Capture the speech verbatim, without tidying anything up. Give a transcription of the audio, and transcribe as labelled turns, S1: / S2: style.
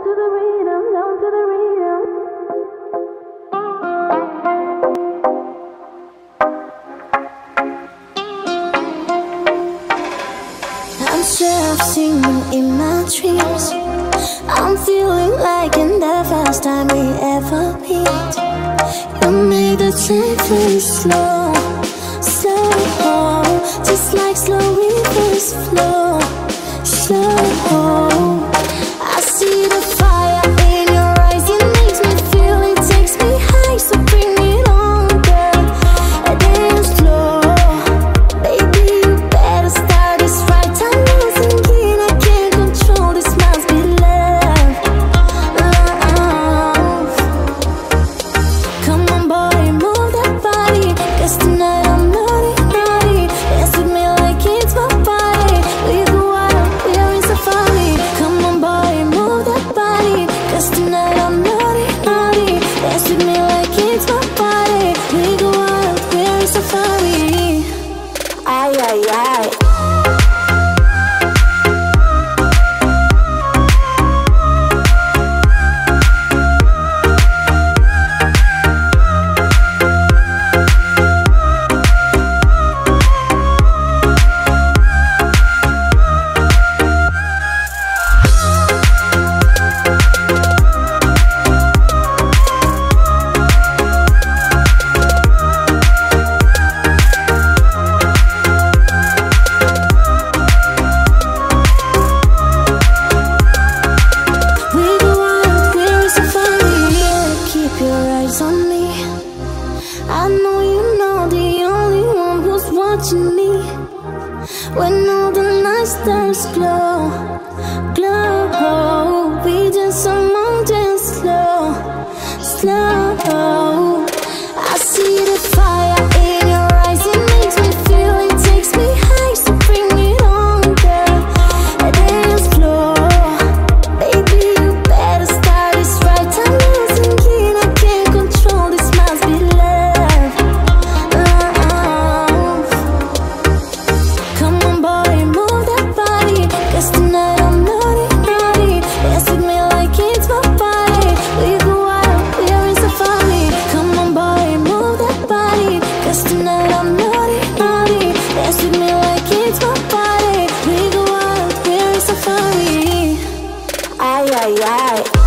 S1: to the rhythm, down to the rhythm. I'm self singing in my dreams. I'm feeling like in the first time we ever meet. You made the time feel slow, slow, just like slow rivers flow, slow. I see the fire in your eyes, it makes me feel, it takes me high, so bring it on, girl. And dance slow, baby, you better start this right. I'm losing it, I can't control, this must be love, love. Come on boy, move that body, 'cause tonight I'm naughty, naughty. Dance with me like it's my party. We go out, we're in safari. Come on boy, move that body, 'cause tonight I'm naughty, naughty. Dance with me like it's my party. We go out, we're in safari. Ay, ay, ay. I know you know the only one who's watching me. When all the night stars glow, glow, we dance among dance slow, slow. I see the fire in your eyes, it makes me feel, it takes me high, so bring it on, girl. And dance floor, baby, you better start this right. I'm losing it, I can't control, this must be love, love. Come on boy, move that body, 'cause tonight I'm naughty, naughty. Dance with me like it's my party. We go out, we're in safari. Come on boy, move that body, 'cause tonight I'm naughty, naughty. Dance with me like it's my party. We go out, we're in safari. Ay, ay, ay.